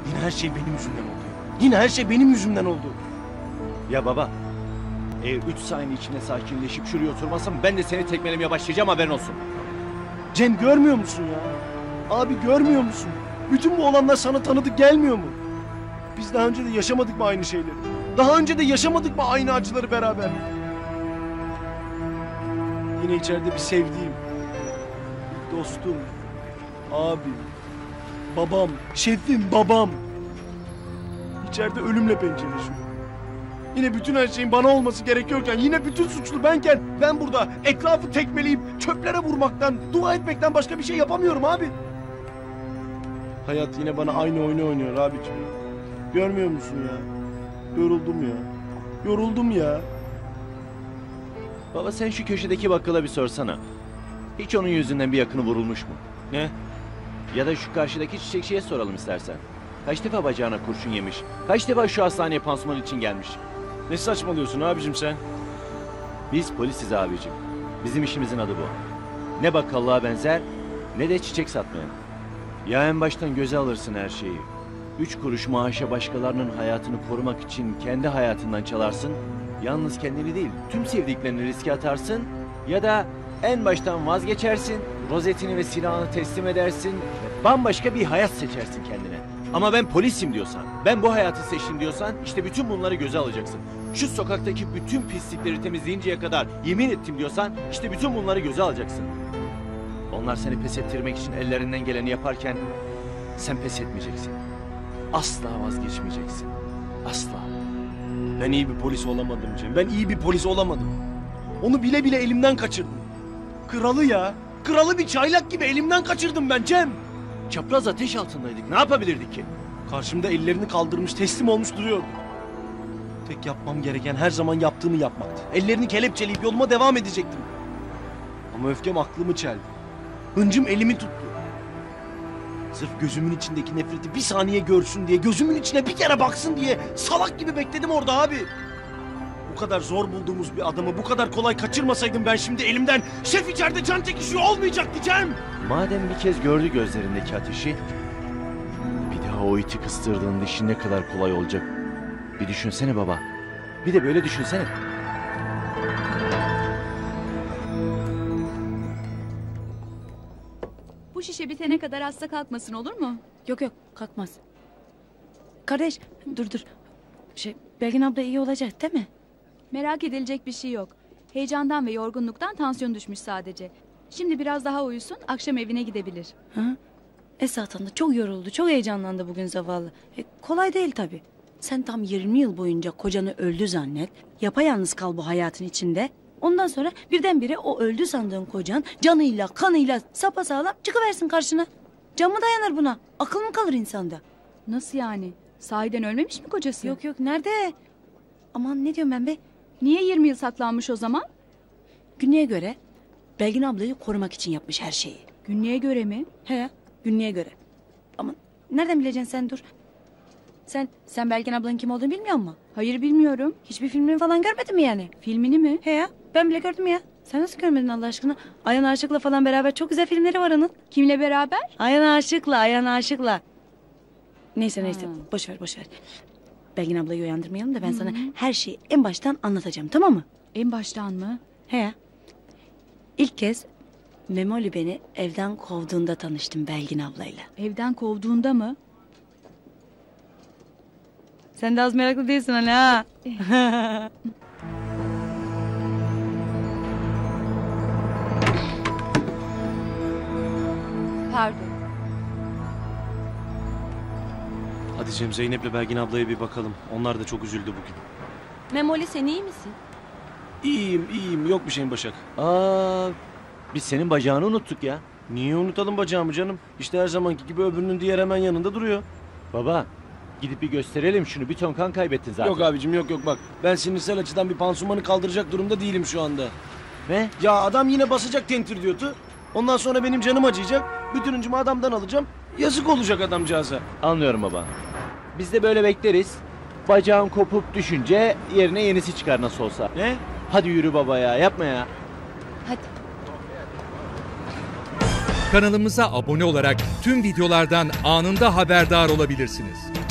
Yine her şey benim yüzümden oldu. Yine her şey benim yüzümden oldu. Ya baba, eğer 3 saniye içinde sakinleşip şuraya oturmasam ben de seni tekmelemeye başlayacağım, haberin olsun. Cem görmüyor musun ya? Abi görmüyor musun? Bütün bu olanlar sana tanıdık gelmiyor mu? Biz daha önce de yaşamadık mı aynı şeyleri? Daha önce de yaşamadık mı aynı acıları beraber? Yine içeride bir sevdiğim, dostum, abim, babam, şefim, babam. İçeride ölümle pençeleşiyor. Yine bütün her şeyin bana olması gerekiyorken, yine bütün suçlu benken ben burada etrafı tekmeleyip çöplere vurmaktan, dua etmekten başka bir şey yapamıyorum abi. Hayat yine bana aynı oyunu oynuyor abiciğim. Görmüyor musun ya? Yoruldum ya. Yoruldum ya. Baba sen şu köşedeki bakkala bir sorsana. Hiç onun yüzünden bir yakını vurulmuş mu? Ne? Ya da şu karşıdaki çiçekçiye soralım istersen. Kaç defa bacağına kurşun yemiş? Kaç defa şu hastaneye pansuman için gelmiş? Ne saçmalıyorsun abicim sen? Biz polisiz abicim. Bizim işimizin adı bu. Ne bakkallığa benzer ne de çiçek satmaya. Ya en baştan göze alırsın her şeyi. 3 kuruş maaşa başkalarının hayatını korumak için kendi hayatından çalarsın. Yalnız kendini değil tüm sevdiklerini riske atarsın. Ya da en baştan vazgeçersin. Rozetini ve silahını teslim edersin. Ve bambaşka bir hayat seçersin kendine. Ama ben polisim diyorsan, ben bu hayatı seçtim diyorsan işte bütün bunları göze alacaksın. Şu sokaktaki bütün pislikleri temizleyinceye kadar yemin ettim diyorsan işte bütün bunları göze alacaksın. Onlar seni pes ettirmek için ellerinden geleni yaparken sen pes etmeyeceksin. Asla vazgeçmeyeceksin. Asla. Ben iyi bir polis olamadım Cem. Ben iyi bir polis olamadım. Onu bile bile elimden kaçırdım. Kralı ya. Kralı bir çaylak gibi elimden kaçırdım ben Cem. Çapraz ateş altındaydık. Ne yapabilirdik ki? Karşımda ellerini kaldırmış, teslim olmuş duruyordu. Tek yapmam gereken her zaman yaptığımı yapmaktı. Ellerini kelepçeleyip yoluma devam edecektim. Ama öfkem aklımı çeldi. Hıncım elimi tuttu. Sırf gözümün içindeki nefreti bir saniye görsün diye, gözümün içine bir kere baksın diye salak gibi bekledim orada abi. Bu kadar zor bulduğumuz bir adamı bu kadar kolay kaçırmasaydım ben şimdi elimden şef içeride can çekişiyor olmayacaktı Cem. Madem bir kez gördü gözlerindeki ateşi, bir daha o iti kıstırdığın işin ne kadar kolay olacak. Bir düşünsene baba. Bir de böyle düşünsene. Bu şişe bitene kadar hasta kalkmasın, olur mu? Yok yok kalkmaz. Kardeş dur. Belgin abla iyi olacak değil mi? Merak edilecek bir şey yok. Heyecandan ve yorgunluktan tansiyon düşmüş sadece. Şimdi biraz daha uyusun, akşam evine gidebilir. Hı? Esat da çok yoruldu, çok heyecanlandı bugün zavallı. Kolay değil tabii. Sen tam 20 yıl boyunca kocanı öldü zannet. Yapayalnız kal bu hayatın içinde. Ondan sonra birdenbire o öldü sandığın kocan canıyla kanıyla sapasağlam çıkıversin karşına. Can mı dayanır buna? Akıl mı kalır insanda? Nasıl yani? Sahiden ölmemiş mi kocası? Yok nerede? Aman ne diyorum ben be? Niye 20 yıl saklanmış o zaman? Günlüğe göre Belgin ablayı korumak için yapmış her şeyi. Günlüğe göre mi? He, günlüğe göre. Ama nereden bileceksin sen dur. Sen Belgin ablanın kim olduğunu bilmiyor musun? Hayır, bilmiyorum. Hiçbir filmini falan görmedin mi yani? Filmini mi? He ya, ben bile gördüm ya. Sen nasıl görmedin Allah aşkına? Ayhan Aşık'la falan beraber çok güzel filmleri var onun. Kimle beraber? Ayhan Aşık'la. Neyse Ha. boş ver. Belgin ablayı uyandırmayalım da ben sana her şeyi en baştan anlatacağım, tamam mı? En baştan mı? He ya. İlk kez Memoli beni evden kovduğunda tanıştım Belgin ablayla. Evden kovduğunda mı? Sen de az meraklı değilsin hani ha. Pardon. Hadi Cem, Zeynep'le Belgin ablaya bir bakalım. Onlar da çok üzüldü bugün. Memoli sen iyi misin? İyiyim. Yok bir şeyin Başak. Aa, biz senin bacağını unuttuk ya. Niye unutalım bacağımı canım? İşte her zamanki gibi öbürünün diğer hemen yanında duruyor. Baba, gidip bir gösterelim şunu. Bir ton kan kaybettin zaten. Yok abicim yok bak. Ben sinirsel açıdan bir pansumanı kaldıracak durumda değilim şu anda. Ne? Ya adam yine basacak tentir diyordu. Ondan sonra benim canım acıyacak. Bütün hıncımı adamdan alacağım. Yazık olacak adamcağıza. Anlıyorum baba. Biz de böyle bekleriz. Bacağın kopup düşünce yerine yenisi çıkar nasıl olsa. Ne? Hadi yürü baba ya, yapma ya. Hadi. Kanalımıza abone olarak tüm videolardan anında haberdar olabilirsiniz.